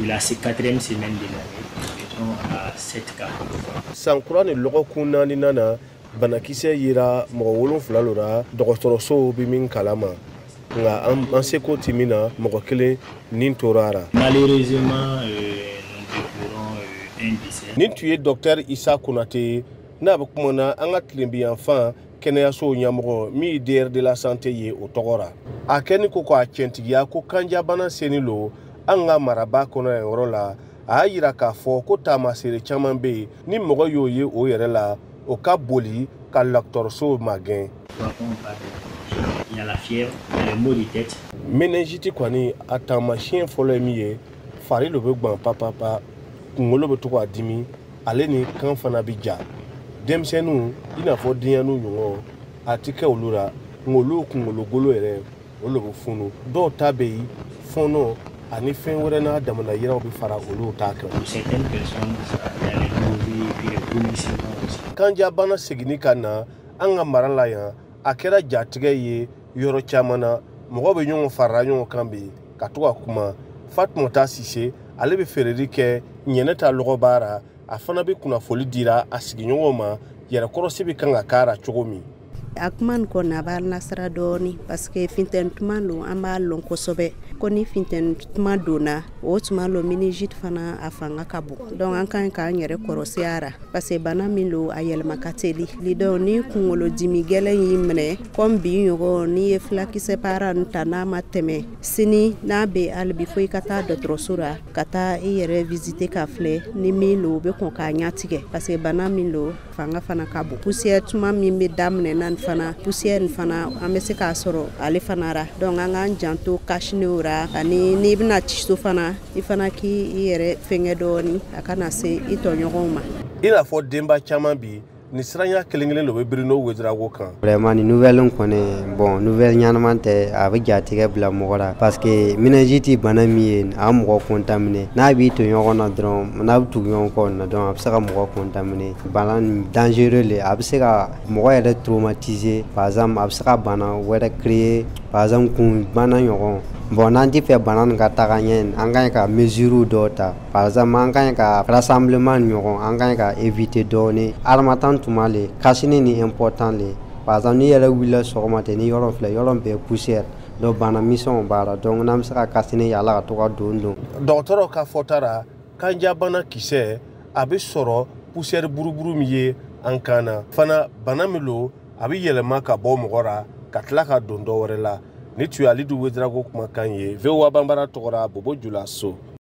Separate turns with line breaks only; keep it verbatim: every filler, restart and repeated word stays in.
là, c'est quatrième semaine de l'année. Nous sommes à sept cas.
Sankura ni logo kuna ni nana banakise yira mɔgɔ wolonfila lora dɔgɔtɔrɔso bi min kalama nga an seko timina mɔgɔ kelen nin torara.
Malheureusement, euh, nous déplorons euh, un décès.
Nin tu ye docteur Issa Konate n'a bɛ kumana an ka tilenbiyanfan kɛnɛyaso ɲɛmɔgɔ min D R de la santé ye o tɔgɔra. A kɛni ko k'a cɛntigiya ko kanjabana seni lo an ka maraba kɔnɔ yan yɔrɔ la. A yira k'a fɔ ko taamasere caman bɛ yen ni mɔgɔ y'o ye o yɛrɛ la o ka boli ka dɔgɔtɔrɔso magɛn.
Il y a la fièvre, il y a le maux de tête.
Méningite kɔni a taamasiyɛn fɔlɔ ye min ye fari lo bɛ gban papapa kunkolo bɛ to k'a dimi ale ni kan fana bɛ ja denmisɛnninw i n'a fɔ denyɛrɛninw ɲɔgɔn a tɛ kɛ olu la nka olu kunkologolo yɛrɛ olu bɛ funu dɔw ta bɛ yen fɔnɔ ani fɛn wɛrɛ n'a damana yiraw bɛ fara olu t'a kɛ. Kanjabana seginni ka na an ka mara la yan a kɛra jatigɛ ye yɔrɔ caman na mɔgɔ bɛ ɲɔgɔn farala ɲɔgɔn kan bi ka to ka kuma Fatumata Sise ale bɛ feereli kɛ Ɲɛnɛta Lɔgɔbaara a fana bɛ kunnafoli dira a sigiɲɔgɔnw ma yɛrɛkɔrɔsi bɛ kan ka k'a la cogo min.
A kuma nin kɔni a b'a nasira dɔɔni parce que funtɛni tuma don an b'a lɔn kosɛbɛ ko ni funtɛni tuma donna o tuma lo meningite fana a fanga ka bon donc an kan k'an yɛrɛ kɔrɔsi a ra parce que bana min lo a yɛlɛma ka teli donc ni kunkolodimi gɛlɛn y'i minɛ comme bi ɲɔgɔn n'i ye filakisɛ para nin ta n'a ma tɛmɛ sini n'a bɛ hali bi fo i ka taa dɔgɔtɔrɔso la ka taa i yɛrɛ visiter ka filɛ ni min lo o bɛ kɔn k'a ɲatigɛ parce que bana min lo fanga fana ka bon poussière tuma min bɛ daminɛ na fana poussière ni fana an bɛ se k'a sɔrɔ ale fana ra donc an k'an janto cache-nez ra ani n'i bɛna ci so fana i fana k'i yɛrɛ fɛngɛ dɔɔni a kana se i tɔɲɔgɔnw ma.
I n'a fɔ denba caman bi ni siranya kelen kelen lo bɛ biri n'o wederago kan.
Vraiment ni nouvelle kɔni bon nouvelle ɲɛnaman tɛ a bɛ jatigɛ bila mɔgɔ la parce que meningite bana min ye a mɔgɔ contaminer n'a b'i to ɲɔgɔn na dɔrɔn n'a bɛ tugu ɲɔgɔn kɔ na dɔrɔn a bɛ se ka mɔgɔ contaminer bana nin dangereux le a bɛ se ka mɔgɔ yɛrɛ traumatiser par exemple a bɛ se ka bana wɛrɛ créer par exemple kun bana ɲɔgɔn bon n'an tɛ fɛ bana nin ka taga ɲɛ an ka ɲi ka mesure dɔw ta par exemple an ka ɲi ka rassemblement ɲɔgɔn an ka ɲi ka éviter dɔɔni adamaden tuma le cache-nez ni important le par exemple n'i yɛrɛ wulila sɔgɔma tɛ ni yɔrɔ filɛ yɔrɔ bɛɛ poussière donc bana misɛnw b'a la donc n'an bɛ se ka cache-nez yala ka to ka don don.
Dɔgɔtɔrɔ ka fɔta ra kanjabana kisɛ a bɛ sɔrɔ poussière buruburu min ye an kan na fana bana min lo a bɛ yɛlɛma ka bɔ mɔgɔ ra ka tila ka don dɔ wɛrɛ la ni tun ye Alidu Wederago kumakan ye V O A Banbara tɔgɔ la Bobo Jula So.